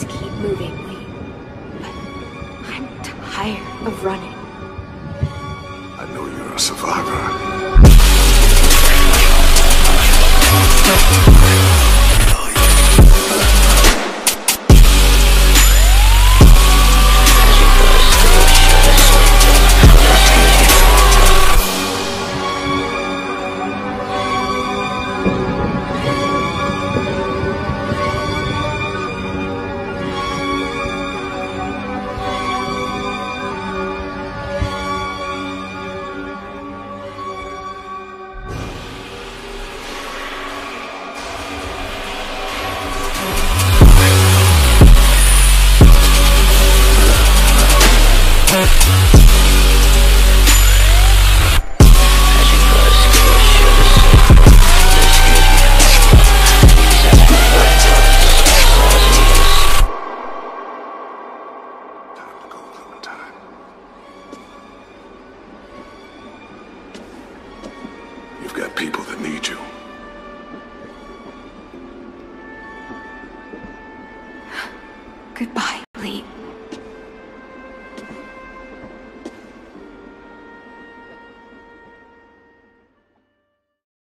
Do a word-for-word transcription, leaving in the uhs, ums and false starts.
Let's keep moving, Lee. But I'm tired of running. I know you're a survivor. You've got people that need you. Goodbye.